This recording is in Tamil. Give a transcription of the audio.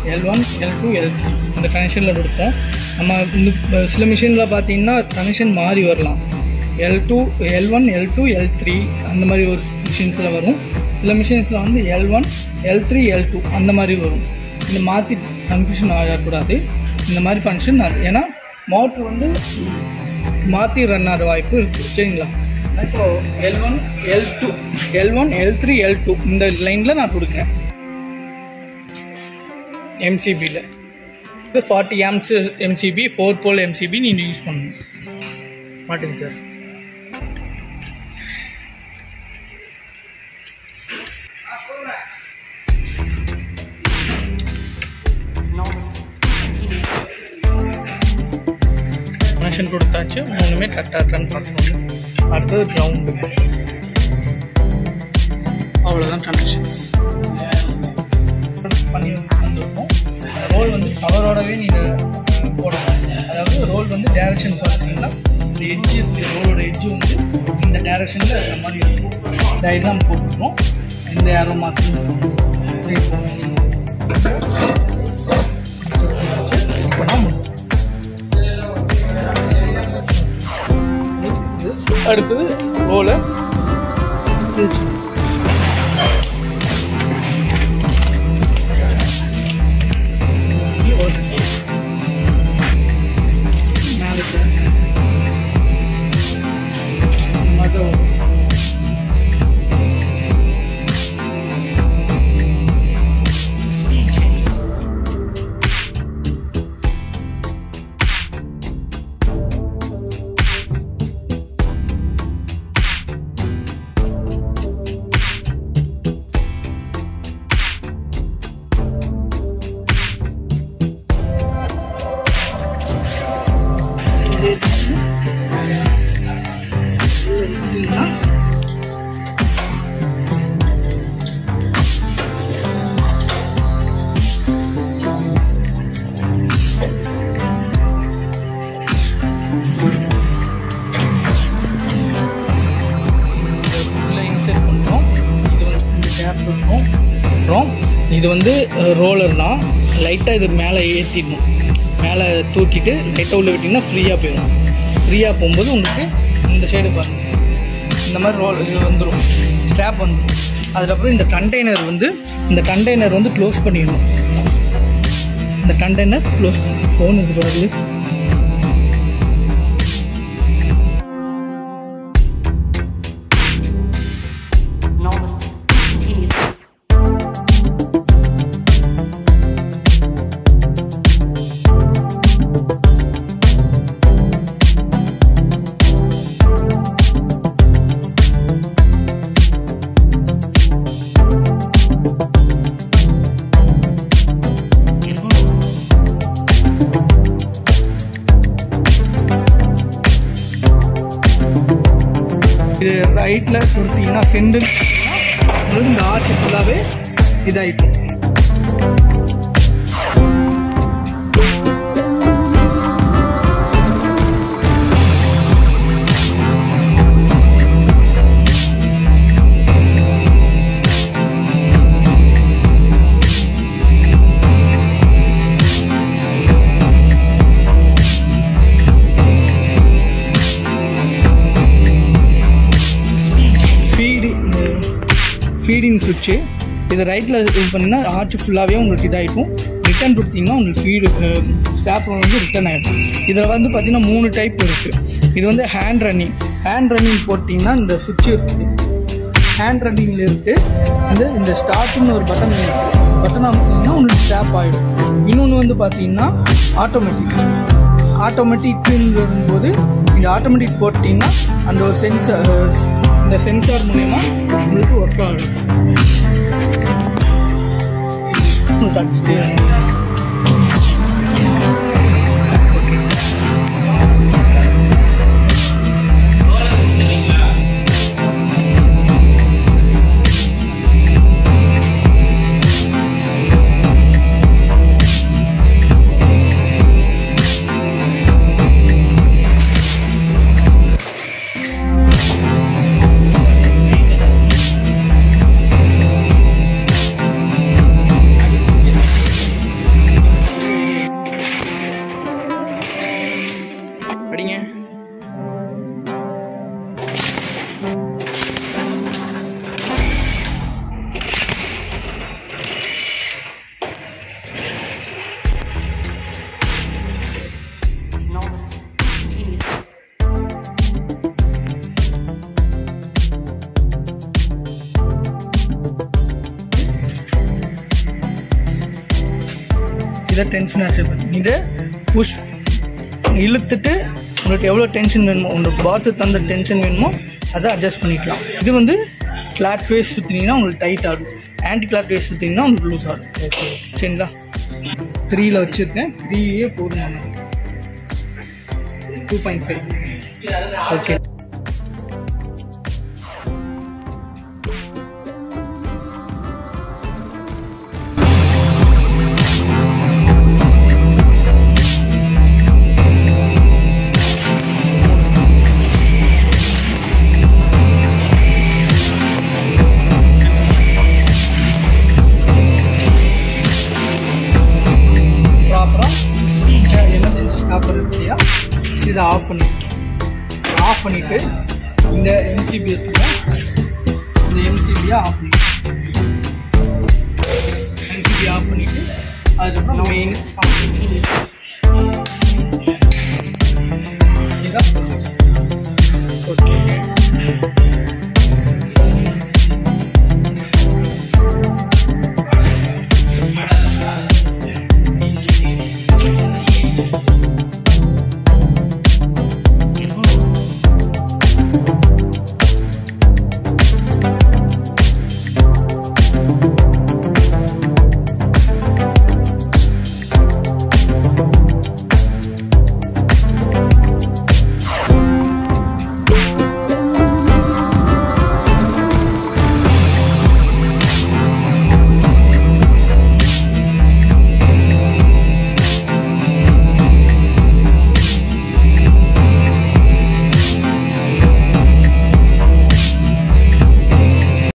L1 L2 L3 இந்த கனெக்ஷனில் கொடுப்போம். நம்ம இந்த சில மிஷினில் பார்த்தீங்கன்னா கனெக்ஷன் மாறி வரலாம். L1 L2 L3 அந்த மாதிரி ஒரு மிஷின்ஸில் வரும். சில மிஷின்ஸில் வந்து L1 L3 L2 அந்த மாதிரி வரும். இந்த மாற்றி கன்ஃபியூஷன் ஆகக்கூடாது. இந்த மாதிரி ஃபங்க்ஷன் ஏன்னா மோட்ரு வந்து மாற்றி ரன் ஆகிற வாய்ப்பு இருக்குது. சரிங்களா? இப்போது L1 L3 L2 இந்த லைனில் நான் கொடுக்குறேன். MCBயில் இது 40 amps MCB 4 pole MCB நீங்கள் யூஸ் பண்ணணும். மாட்டுங்க சார். கனெக்ஷன் கொடுத்தாச்சு. மூணுமே கரெக்டாக இருக்கான்னு பார்த்துக்கோங்க. அடுத்தது கிரவுண்டு. அவ்வளோதான் கனெக்ஷன்ஸ் பண்ணி வந்துருக்கோம். ரோல் வந்து கவரோடவே நீங்கள் போடணும். அதாவது ரோல் வந்து டைரக்ஷன் பார்த்தீங்கன்னா இந்த எட்ஜு ரோலோட எட்ஜு வந்து இந்த டைரக்ஷனில் அந்த மாதிரி இருக்கும். டயக்ராம் போட்டுருக்கோம். இந்த யாரும் மாற்றி அடுத்தது ரோலை பிரிச்சு இது வந்து ரோலர் தான். லைட்டாக இது மேலே ஏற்றிடணும். மேலே தூக்கிட்டு லைட்டாக உள்ள விட்டிங்கன்னா ஃப்ரீயாக போயிடும். ஃப்ரீயாக போகும்போது உங்களுக்கு இந்த சைடு பாருங்கள் இந்த மாதிரி ரோல் இது வந்துடும், ஸ்ட்ராப் வந்துடும். அதுக்கப்புறம் இந்த கண்டெய்னர் வந்து க்ளோஸ் பண்ணிடணும். இந்த கண்டெய்னர் க்ளோஸ் பண்ணணும். ஃபோன் இது வருது. இது ரைட்டில் கொடுத்தீங்கன்னா சென்டர் இந்த ஆர்ச் ஃபுல்லாகவே இதாகிடும். ஃபீடிங் சுவிட்சு இது ரைட்டில் இது பண்ணிங்கன்னா ஆர்ச் ஃபுல்லாகவே உங்களுக்கு இதாகிடும். ரிட்டன் கொடுத்தீங்கன்னா உங்களுக்கு ஃபீடு ஸ்டாப் வந்து ரிட்டன் ஆகிடும். இதில் வந்து பார்த்திங்கன்னா 3 டைப் இருக்குது. இது வந்து ஹேண்ட் ரன்னிங் போட்டிங்கன்னா இந்த சுவிட்சு இருக்குது. ஹேண்ட் ரன்னிங்கில் இருக்குது. இந்த ஸ்டார்ட்னு ஒரு பட்டன் இருக்குது. பட்டன் அமைத்திங்கன்னா உங்களுக்கு ஸ்டாப் ஆகிடும். இன்னொன்று வந்து பார்த்திங்கன்னா ஆட்டோமேட்டிக்னு வரும்போது இந்த ஆட்டோமேட்டிக் போட்டிங்கன்னா அந்த ஒரு இந்த சென்சார் மூலமா உங்களுக்கு ஒர்க் ஆகும். இதை டென்ஷன் அட்ஜஸ்ட் பண்ணி இதை புஷ் இழுத்துட்டு உங்களுக்கு எவ்வளோ டென்ஷன் வேணுமோ, உங்களுக்கு பாட்ஸை தந்த டென்ஷன் வேணுமோ அதை அட்ஜஸ்ட் பண்ணிக்கலாம். இது வந்து கிளாக் வைஸ் சுற்றினீங்கன்னா உங்களுக்கு டைட் ஆகும், ஆன்டி கிளாக் வைஸ் சுற்றினீங்கன்னா உங்களுக்கு லூஸ் ஆகும். ஓகே சரிங்களா. 3ல் வச்சுருக்கேன், 3 போதுமான 2.5. ஓகே இதை ஆஃப் பண்ணிவிட்டு இந்த எம்சிபி இருக்குல்ல, இந்த எம்சிபியை ஆஃப் பண்ணிவிட்டு அதுக்கப்புறம் மெயின்